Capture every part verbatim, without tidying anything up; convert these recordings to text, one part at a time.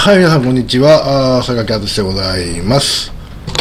はい、皆さん、こんにちは。あ榊敦でございます。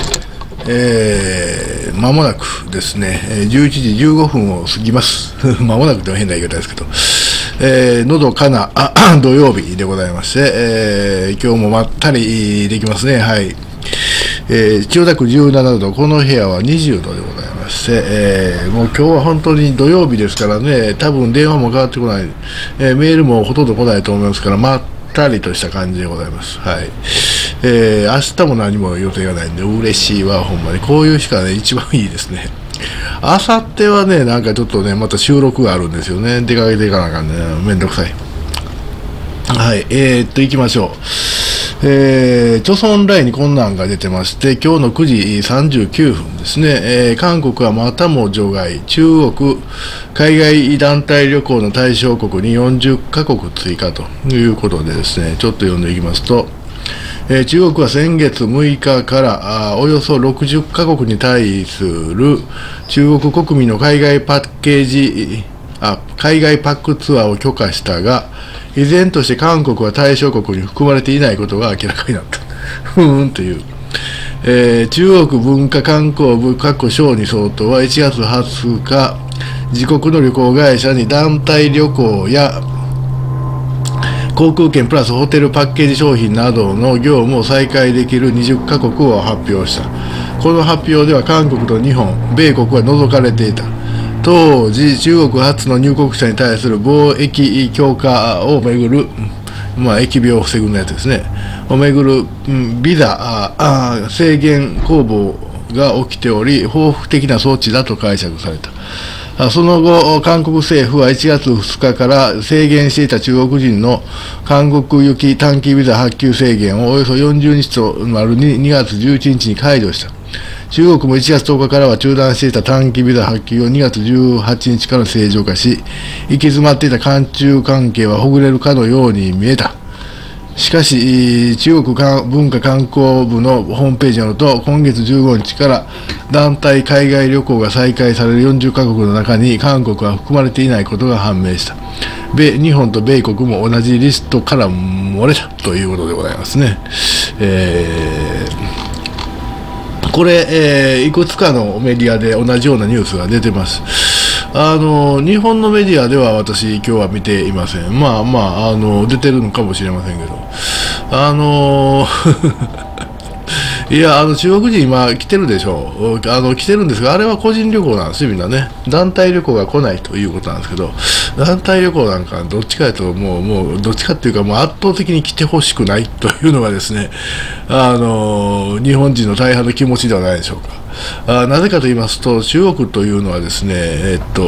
えー、間もなくですね、じゅういちじじゅうごふんを過ぎます。間もなくとは変な言い方ですけど、えー、のどかなあ土曜日でございまして、えー、今日もまったりできますね。はい。えー、千代田区じゅうななど、この部屋はにじゅうどでございまして、えー、もう今日は本当に土曜日ですからね、多分電話もかかってこない、えー、メールもほとんど来ないと思いますから、まったりとした感じでございます。はい。えー、明日も何も予定がないんで、嬉しいわ、ほんまに。こういう日がね、一番いいですね。あさってはね、なんかちょっとね、また収録があるんですよね。出かけていかなあかんね。めんどくさい。はい、えー、っと、行きましょう。えー、著村ラインにこんなんが出てまして、今日のくじさんじゅうきゅうふんですね、えー、韓国はまたも除外、中国、海外団体旅行の対象国によんじゅっかこく追加ということでですね、ちょっと読んでいきますと、えー、中国は先月むいかからあおよそろくじゅっかこくに対する中国国民の海外パッケージ、あ海外パックツアーを許可したが、依然として韓国は対象国に含まれていないことが明らかになった。ふーんという。えー、中国文化観光部各省に相当はいちがつはつか、自国の旅行会社に団体旅行や航空券プラスホテルパッケージ商品などの業務を再開できるにじゅっかこくを発表した。この発表では韓国と日本、米国は除かれていた。当時、中国発の入国者に対する貿易強化をめぐる、まあ、疫病を防ぐのやつですね、をめぐる、うん、ビザあ制限攻防が起きており、報復的な措置だと解釈された。その後、韓国政府はいちがつふつかから制限していた中国人の韓国行き短期ビザ発給制限をおよそよんじゅうにちとなるにがつじゅういちにちに解除した。中国もいちがつとおかからは中断していた短期ビザ発給をにがつじゅうはちにちから正常化し、行き詰まっていた韓中関係はほぐれるかのように見えた。しかし、中国文化観光部のホームページによると、今月じゅうごにちから団体海外旅行が再開されるよんじゅっかこくの中に韓国は含まれていないことが判明した。米日本と米国も同じリストから漏れたということでございますね。えーこれ、えー、いくつかのメディアで同じようなニュースが出てます。あの日本のメディアでは私、今日は見ていません。まあまあ、あの出てるのかもしれませんけど、あのいや、あの中国人今来てるでしょう。あの来てるんですが、あれは個人旅行なんですよ、みんなね。団体旅行が来ないということなんですけど、団体旅行なんかどっちかというと、もう、もう、どっちかっていうか、もう圧倒的に来てほしくないというのがですね、あの、日本人の大半の気持ちではないでしょうか。あなぜかと言いますと、中国というのはですね、えっと、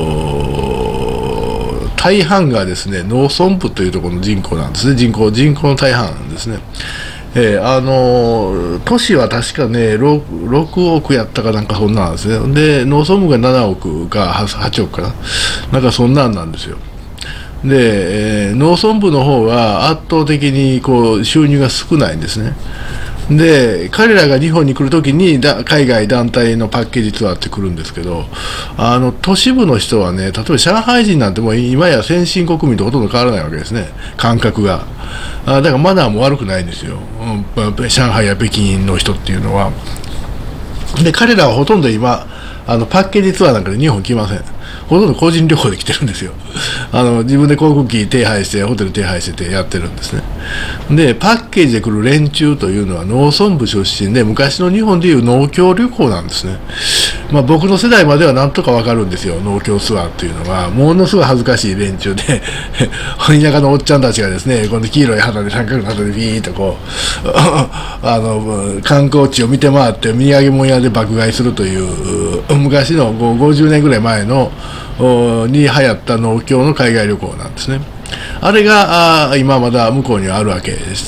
大半がですね、農村部というところの人口なんですね。人口、人口の大半なんですね。えー、あの都市は確かね 6, ろくおくやったかなんかそんなんですね。で農村部がななおくかはちおくかな、なんかそんなんなんですよ。で、えー、農村部の方が圧倒的にこう収入が少ないんですね。で彼らが日本に来るときにだ海外団体のパッケージツアーって来るんですけど、あの都市部の人はね、例えば上海人なんてもう今や先進国民とほとんど変わらないわけですね、感覚が。あだからマナーも悪くないんですよ、うん、上海や北京の人っていうのは。で彼らはほとんど今あのパッケージツアーなんかで日本来ません。ほとんど個人旅行で来てるんですよ。あの自分で航空機手配してホテル手配しててやってるんですね。でパッケージで来る連中というのは農村部出身で、昔の日本でいう農協旅行なんですね。まあ僕の世代まではなんとかわかるんですよ、農協ツアーっていうのは。ものすごい恥ずかしい連中で田舎のおっちゃんたちがですね、この黄色い旗で三角の旗でビーッとこうあの観光地を見て回って土産物屋で爆買いするという昔のごじゅうねんぐらい前のに流行った農協の海外旅行なんですね。あれがあ今まだ向こうにはあるわけでして、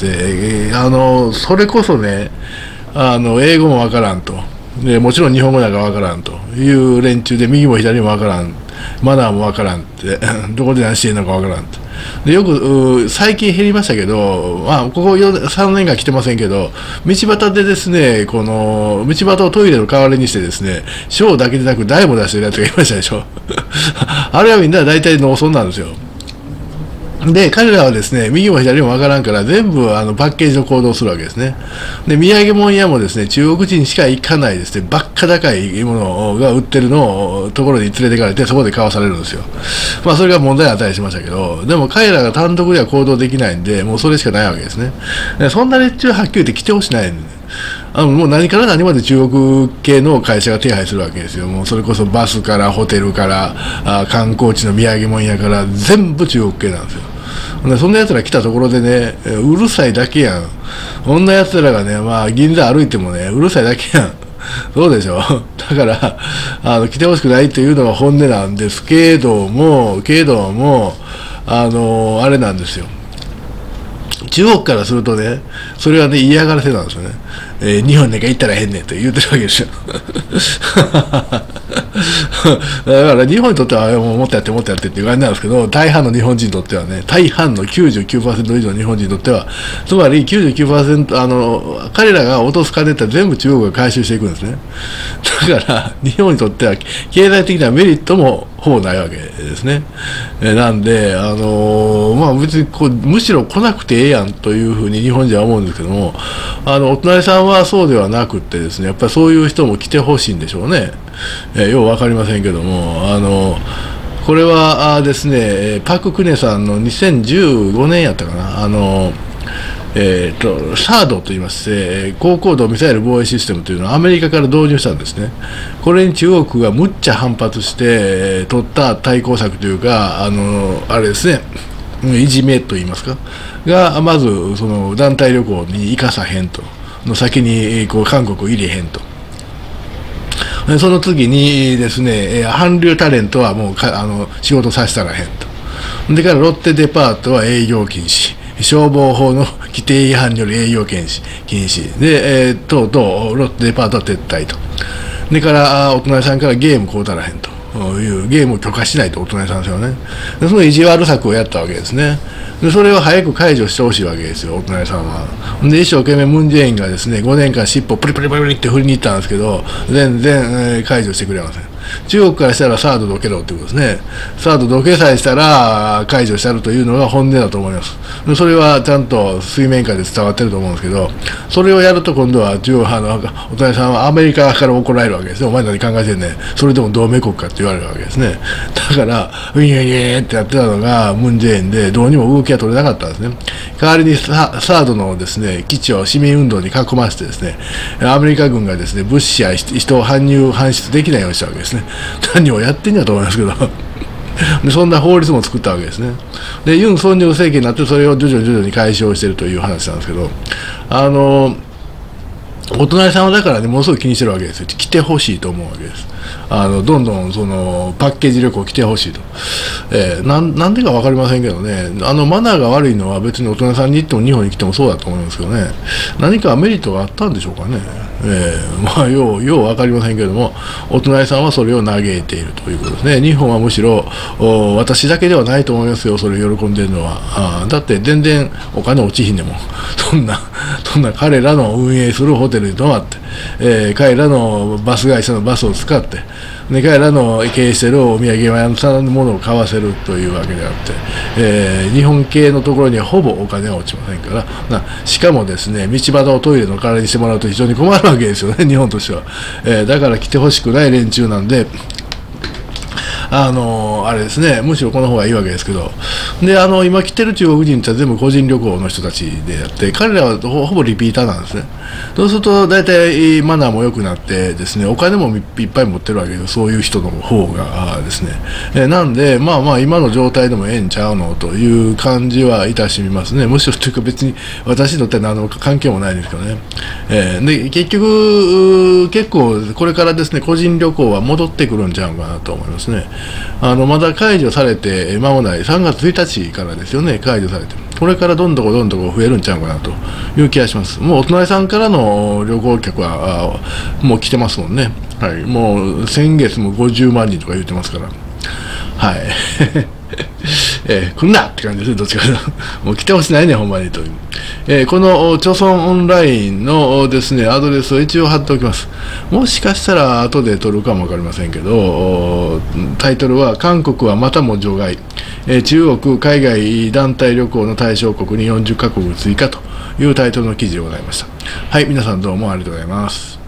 あのそれこそね、あの英語もわからんと、でもちろん日本語なんかわからんという連中で、右も左もわからん、マナーもわからんってどこで何しているのかわからんって。でよく最近減りましたけど、まあ、ここさんねんかん来てませんけど、道端でですね、この道端をトイレの代わりにしてですね、ショーだけでなく台も出してるやつがいましたでしょあれはみんな大体農村なんですよ。 で、彼らはですね、右も左もわからんから、全部あのパッケージの行動をするわけですね。で、土産物屋もですね、中国人しか行かないですね、ばっか高いものが売ってるのをところに連れて行かれて、そこで買わされるんですよ。まあ、それが問題になったりしましたけど、でも彼らが単独では行動できないんで、もうそれしかないわけですね。でそんな列中はっきり言って来てほしないんで、あのもう何から何まで中国系の会社が手配するわけですよ。もうそれこそバスからホテルからあ観光地の土産物屋から全部中国系なんですよ。でそんなやつら来たところでね、うるさいだけやん。そんなやつらがね、まあ銀座歩いてもね、うるさいだけやん。そうでしょ。だからあの来てほしくないというのが本音なんですけども、けどもあのあれなんですよ。中国からするとね、それはね、嫌がらせなんですよね。えー、日本なんか行ったらへんねんと言うてるわけですよ。だから日本にとってはもうもっとやってもっとやってっていう感じなんですけど、大半の日本人にとってはね、大半の きゅうじゅうきゅうパーセント 以上の日本人にとっては、つまり きゅうじゅうきゅうパーセント、あの、彼らが落とす金って全部中国が回収していくんですね。だから日本にとっては経済的なメリットもほぼないわけですね。えなんで、あのー、まあ別にこうむしろ来なくてええやんというふうに日本人は思うんですけども、あのお隣さんはそうではなくてですね、やっぱりそういう人も来てほしいんでしょうね。えー、ようわかりませんけども、あのこれはあですね、パク・クネさんのにせんじゅうごねんやったかな、あのえー、とサードといいまして、高高度ミサイル防衛システムというのをアメリカから導入したんですね。これに中国がむっちゃ反発して、えー、取った対抗策というか、あのあれですね、いじめといいますか、がまずその団体旅行に行かさへんと、の先にこう韓国を入れへんと。その次にですね、韓流タレントはもうかあの仕事させたらへんと。でからロッテデパートは営業禁止。消防法の規定違反による営業禁止、禁止で、えー、とうとうロッテデパートは撤退と。でからお隣さんからゲーム買うたらへんというゲームを許可しないと、お隣さんですよね。でその意地悪策をやったわけですね。でそれを早く解除してほしいわけですよ、お隣さんは。で一生懸命ムン・ジェインがですねごねんかん尻尾をプリプリプリプリって振りに行ったんですけど、全然、えー、解除してくれません。中国からしたらサードどけろということですね。サードどけさえしたら解除したるというのが本音だと思います。それはちゃんと水面下で伝わってると思うんですけど、それをやると今度は中国あのお隣さんはアメリカから怒られるわけですね。お前何考えてんねん、それでも同盟国かって言われるわけですね。だからウィンウィンウィンってやってたのがムン・ジェインで、どうにも動きが取れなかったんですね。代わりにサードのですね基地を市民運動に囲ませてですね、アメリカ軍がですね物資や人を搬入搬出できないようにしたわけですね。何をやってんやと思いますけどでそんな法律も作ったわけですね。でユン・ソンニョル政権になってそれを徐々に徐々に解消しているという話なんですけど、あのお隣さんはだからねものすごい気にしてるわけですよ。来てほしいと思うわけです。あのどんどんそのパッケージ旅行来てほしいと、えー、な, なんでか分かりませんけどね、あのマナーが悪いのは別にお隣さんに行っても日本に来てもそうだと思いますけどね、何かメリットがあったんでしょうかね。えー、まあようよう分かりませんけども、お隣さんはそれを嘆いているということですね。日本はむしろ私だけではないと思いますよ、それを喜んでいるのは。あだって全然お金落ちひんでもそんなそんな彼らの運営するホテルに泊まって、えー、彼らのバス会社のバスを使ってで彼らの経営しているお土産屋さんのものを買わせるというわけであって、えー、日本系のところにはほぼお金は落ちませんからな。しかもですね道端をトイレの代わりにしてもらうと非常に困るわけですよね、日本としては。えー、だから来てほしくない連中なんで、あのあれですね、むしろこの方がいいわけですけど、であの今来てる中国人って全部個人旅行の人たちであって、彼らはほほぼリピーターなんですね。そうすると大体マナーも良くなってですね、お金もいっぱい持ってるわけで、そういう人の方がですね、えなんでまあまあ今の状態でもええんちゃうのという感じはいたしますね。むしろというか別に私にとっては何の関係もないんですけどね。えー、で結局結構これからですね個人旅行は戻ってくるんちゃうかなと思いますね。あのまだ解除されて間もないさんがつついたちからですよね、解除されて、これからどんどこどんどこ増えるんちゃうかなという気がします。もうお隣さんからの旅行客はもう来てますもんね。はい、もう先月もごじゅうまんにんとか言ってますから、はい。えー、来んなって感じですね、どっちかというと。もう来てほしないね、ほんまにという。えー、この著村オンラインのですね、アドレスを一応貼っておきます。もしかしたら後で取るかもわかりませんけど、タイトルは、韓国はまたも除外。 えー、中国海外団体旅行の対象国によんじゅっかこく追加というタイトルの記事でございました。はい、皆さんどうもありがとうございます。